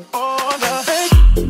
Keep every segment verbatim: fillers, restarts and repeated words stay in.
all the hate.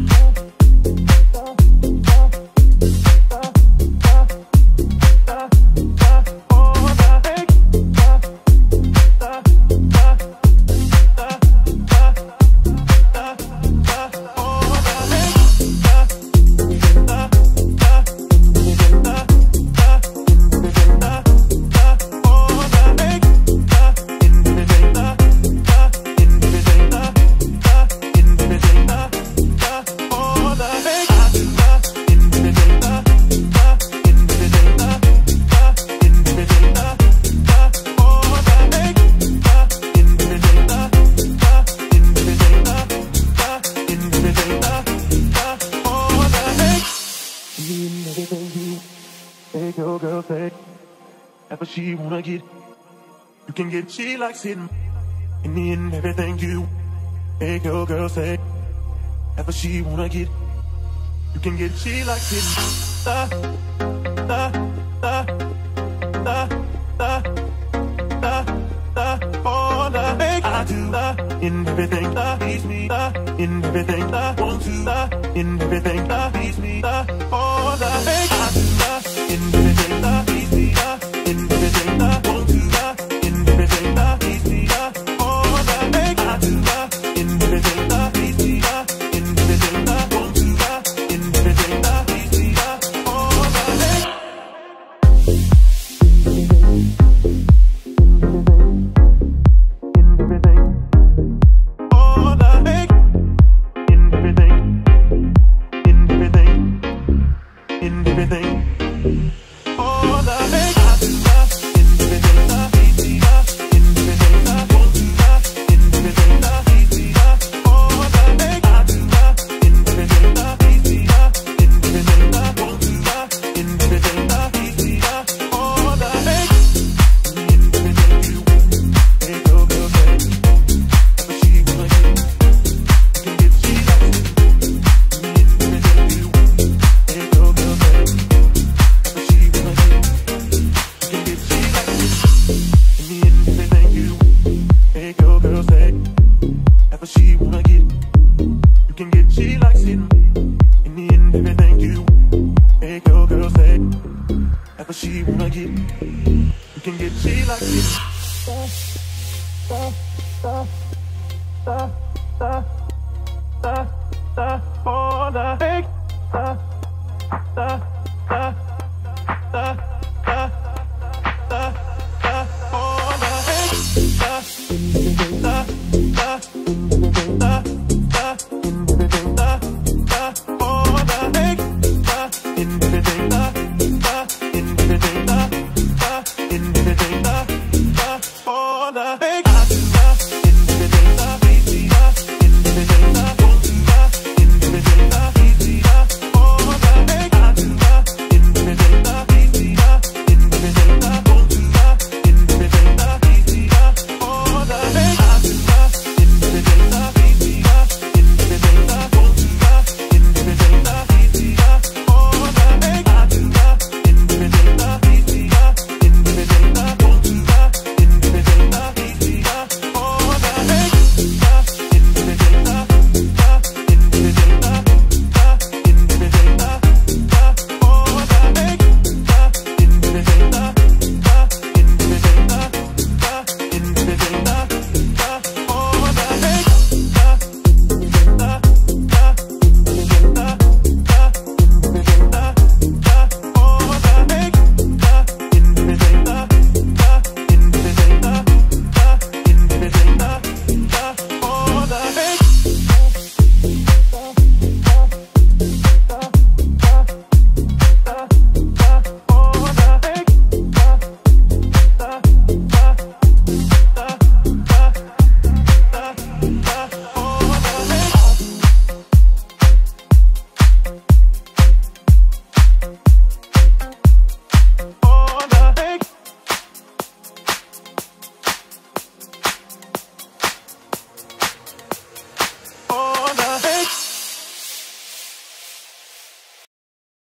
Make your girl say, whatever she wanna get, you can get. She likes it in the end, everything you make your girl say, whatever she wanna get, you can get. She likes it. Da, da, da, da, da, da, da, all the make I do da, in everything that please me, da, in everything that want to, da, in everything that please me, da, all the make I do da, in everything that please me, da, in everything that want to, da, in everything that please me, da, all the make I do da, in everything that please me, da, in everything that want to, da, in everything that please me, da, all the make. She wanna get, you can get. She likes it. In the end, everything you make your girl say, whatever she wanna get, you can get. She likes it. Da, da, da, da, da, da, da, all the hate.